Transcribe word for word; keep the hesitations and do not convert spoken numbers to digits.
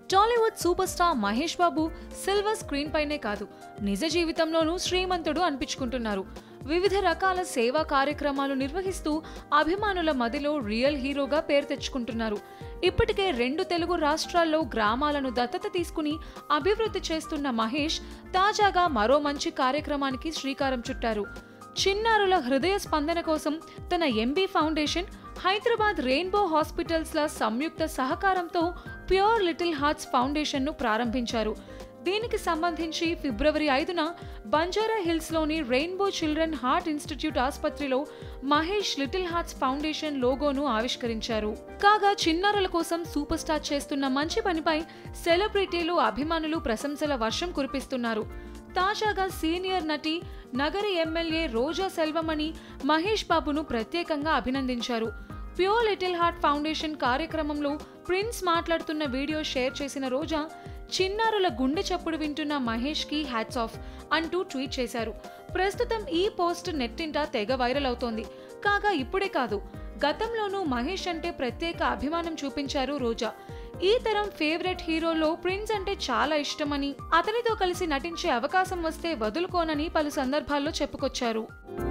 Tollywood super star Mahesh Babu silver screen పైనే కాదు, నిజ జీవితంలోనూ శ్రీమంతుడు అనిపించుకుంటున్నారు. వివిధ రకాల సేవా కార్యక్రమాలు నిర్వహిస్తూ అభిమానుల మదిలో రియల్ హీరోగా పేరు తెచ్చుకుంటున్నారు. ఇప్పటికే రెండు తెలుగు రాష్ట్రాల్లో గ్రామాలను దత్తత తీసుకుని అభివృద్ధి చేస్తున్న మహేష్ తాజాగా మరో మంచి కార్యక్రమానికి శ్రీకారం చుట్టారు. చిన్నారుల హృదయ స్పందన కోసం తన MB Foundation, Hyderabad Rainbow Hospitals ల సంయుక్త సహకారంతో ప్యూర్ లిటిల్ హార్ట్స్ ఫౌండేషన్ ను ప్రారంభించారు. దీనికి సంబంధించి ఫిబ్రవరి ఐదున బంజారా హిల్స్ లోని రెయిన్బో చిల్డ్రన్ హార్ట్ ఇన్స్టిట్యూట్ ఆసుపత్రిలో మహేష్ లిటిల్ హార్ట్స్ ఫౌండేషన్ లోగోను ఆవిష్కరించారు. కాగా చిన్నారుల కోసం సూపర్ స్టార్ చేస్తున్న మంచి పనిపై సెలబ్రిటీలు, అభిమానులు ప్రశంసల వర్షం కురిపిస్తున్నారు. తాజాగా సీనియర్ నటి, నగరి ఎమ్మెల్యే రోజా సెల్వమణి మహేష్ బాబును ప్రత్యేకంగా అభినందించారు. ప్యూర్ లిటిల్ హార్ట్ ఫౌండేషన్ కార్యక్రమంలో ప్రిన్స్ మాట్లాడుతున్న వీడియో షేర్ చేసిన రోజా, చిన్నారుల గుండె చప్పుడు వింటున్న మహేష్ కి హ్యాట్స్ ఆఫ్ అంటూ ట్వీట్ చేశారు. ప్రస్తుతం ఈ పోస్ట్ నెట్టింట తెగ వైరల్ అవుతోంది. కాగా ఇప్పుడే కాదు, గతంలోనూ మహేష్ అంటే ప్రత్యేక అభిమానం చూపించారు రోజా. ఈ తరం ఫేవరెట్ హీరోలో ప్రిన్స్ అంటే చాలా ఇష్టమని, అతనితో కలిసి నటించే అవకాశం వస్తే వదులుకోనని పలు సందర్భాల్లో చెప్పుకొచ్చారు.